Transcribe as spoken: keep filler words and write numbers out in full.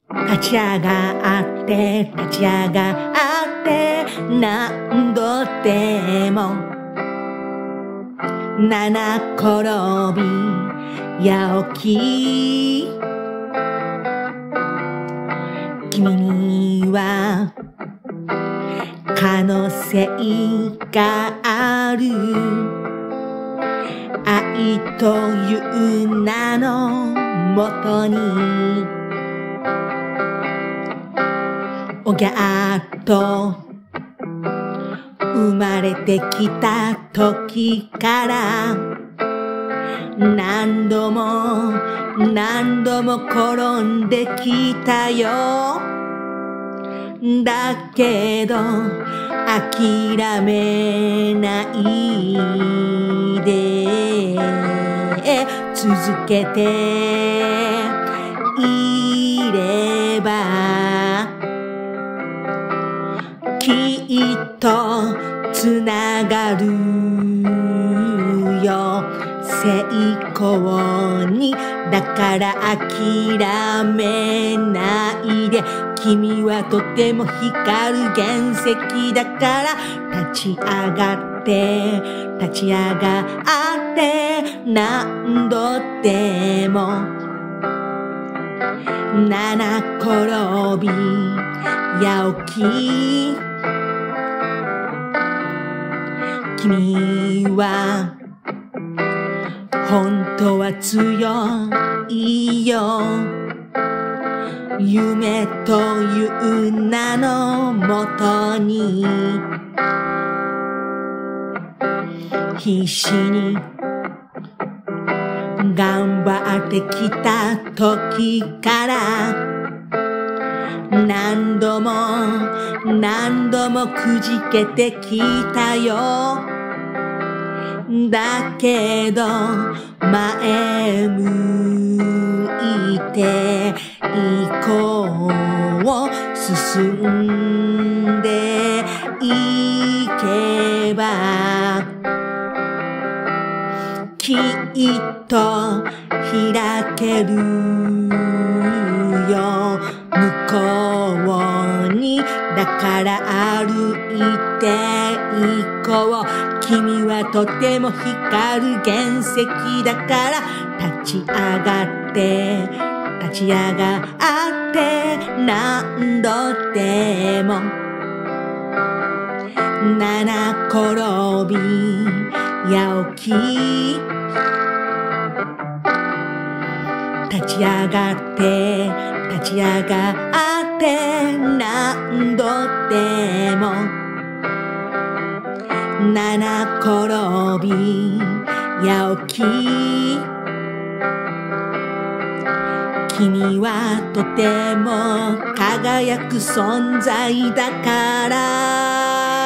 立ち上がって立ち上がって何度でも七転び八起き君には可能性がある愛という名のもとにおぎゃーっと生まれてきた時から何度も何度も転んできたよだけど諦めないで続けていればきっとつながるよ成功にだから諦めないで君はとても光る原石だから立ち上がって立ち上がって何度でも七転び八起き君は本当は強いよ夢という名のもとに必死に頑張ってきた時から何度も何度もくじけてきたよだけど前向いていこう進んでいけばきっと開けるよ向こうにだから歩いていこう君はとても光る原石だから立ち上がって立ち上がって何度でも七転び八起き立ち上がって立ち上がって何度でも七転び八起き君はとても輝く存在だから